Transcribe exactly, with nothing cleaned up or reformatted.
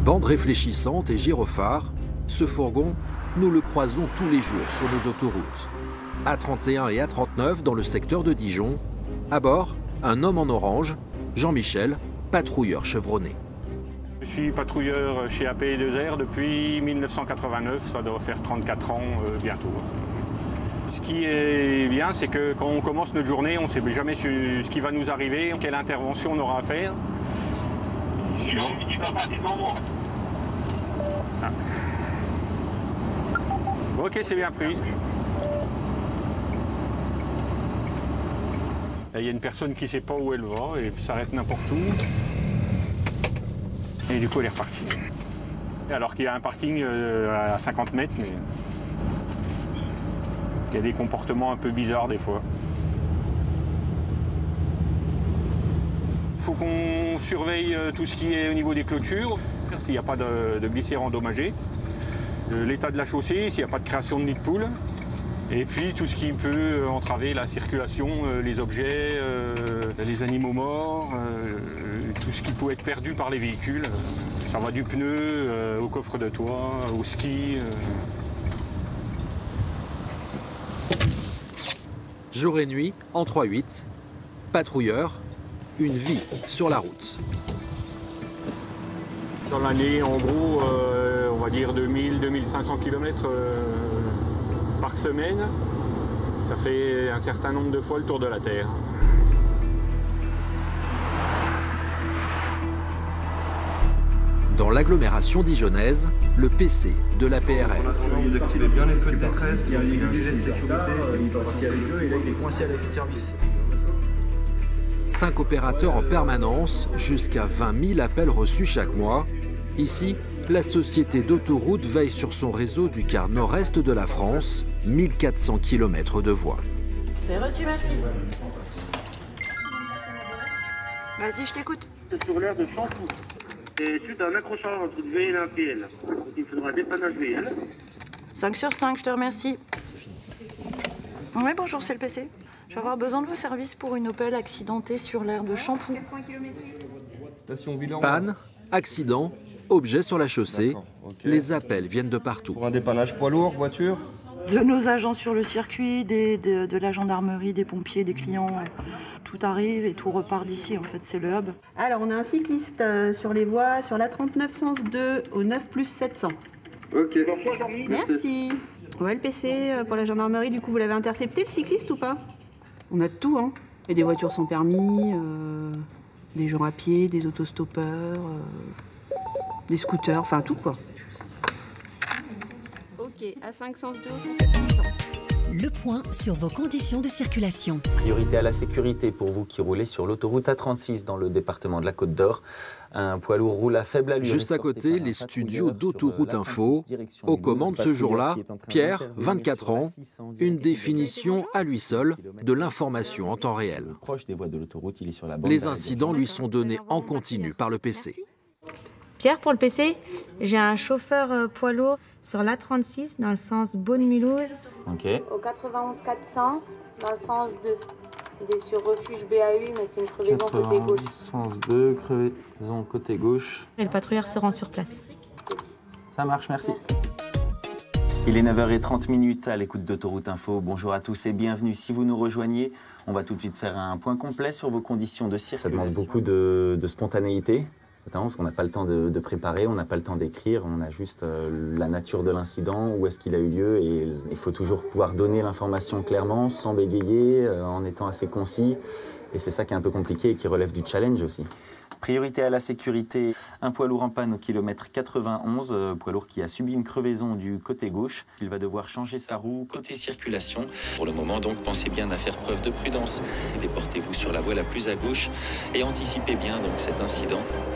Bande réfléchissante et gyrophare, ce fourgon, nous le croisons tous les jours sur nos autoroutes. A trente et un et A trente-neuf dans le secteur de Dijon. À bord, un homme en orange, Jean-Michel, patrouilleur chevronné. Je suis patrouilleur chez A P deux R depuis mille neuf cent quatre-vingt-neuf, ça doit faire trente-quatre ans euh, bientôt. Ce qui est bien, c'est que quand on commence notre journée, on ne sait jamais ce qui va nous arriver, quelle intervention on aura à faire. Ah. Ok, c'est bien pris. Il y a une personne qui ne sait pas où elle va et puis s'arrête n'importe où. Et du coup, elle est repartie. Alors qu'il y a un parking à cinquante mètres, mais il y a des comportements un peu bizarres des fois. Il faut qu'on surveille tout ce qui est au niveau des clôtures, s'il n'y a pas de, de glissières endommagées, l'état de la chaussée, s'il n'y a pas de création de nid de poule. Et puis tout ce qui peut entraver la circulation, euh, les objets, euh, les animaux morts, euh, tout ce qui peut être perdu par les véhicules. Ça va du pneu euh, au coffre de toit, au ski. Euh. Jour et nuit, en trois huit, patrouilleur, une vie sur la route. Dans l'année, en gros, euh, on va dire deux mille à deux mille cinq cents kilomètres euh, par semaine. Ça fait un certain nombre de fois le tour de la Terre. Dans l'agglomération dijonnaise, le P C de l'A P R R. Vous activez bien les feux de détresse, il y a un gilet de sécurité. Il est parti avec eux et là il est coincé à l'exit service. Cinq opérateurs en permanence, jusqu'à vingt mille appels reçus chaque mois. Ici, la société d'autoroute veille sur son réseau du quart nord-est de la France, mille quatre cents kilomètres de voies. C'est reçu, merci. Vas-y, je t'écoute. C'est sur l'aire de Champou. C'est suite à un accrochage entre une V L et un P L. Donc il faudra un dépannage V L. cinq sur cinq, je te remercie. Oui, bonjour, c'est le P C. Je vais avoir besoin de vos services pour une Opel accidentée sur l'aire de Champou. Panne, accident, objet sur la chaussée. Okay. Les appels viennent de partout. Pour un dépannage poids lourd, voiture? De nos agents sur le circuit, des, de, de la gendarmerie, des pompiers, des clients. Tout arrive et tout repart d'ici, en fait, c'est le hub. Alors, on a un cycliste euh, sur les voies, sur la trente-neuf sens deux au neuf plus sept cents. Ok. Merci. Ouais, le P C euh, pour la gendarmerie, du coup, vous l'avez intercepté, le cycliste, ou pas? On a de tout, hein. Et des voitures sans permis, euh, des gens à pied, des autostoppeurs, euh, des scooters, enfin tout, quoi. Ok, à cinq sens deux, cent sept six cents. Le point sur vos conditions de circulation. Priorité à la sécurité pour vous qui roulez sur l'autoroute A trente-six dans le département de la Côte d'Or. Un poids lourd roule à faible allure. Juste à côté, les studios d'Autoroute Info. Aux commandes ce jour-là, Pierre, vingt-quatre ans, une définition à lui seul de l'information en temps réel. Les incidents lui sont donnés en continu par le P C. Pierre, pour le P C, j'ai un chauffeur euh, poids lourd sur l'A trente-six dans le sens Beaune-Mulhouse. Ok. Au quatre-vingt-onze quatre cents dans le sens deux. Il est sur refuge B A U, mais c'est une crevaison côté gauche. Sens deux, crevaison côté gauche. Et le patrouilleur se rend sur place. Ça marche, merci. Merci. Il est neuf heures trente à l'écoute d'Autoroute Info. Bonjour à tous et bienvenue. Si vous nous rejoignez, on va tout de suite faire un point complet sur vos conditions de circulation. Ça demande beaucoup de, de spontanéité. Parce qu'on n'a pas le temps de, de préparer, on n'a pas le temps d'écrire, on a juste euh, la nature de l'incident, où est-ce qu'il a eu lieu, et il faut toujours pouvoir donner l'information clairement, sans bégayer, euh, en étant assez concis. Et c'est ça qui est un peu compliqué et qui relève du challenge aussi. Priorité à la sécurité, un poids lourd en panne au kilomètre quatre-vingt-onze, euh, poids lourd qui a subi une crevaison du côté gauche. Il va devoir changer sa roue côté circulation. Pour le moment donc, pensez bien à faire preuve de prudence. Déportez-vous sur la voie la plus à gauche et anticipez bien donc cet incident.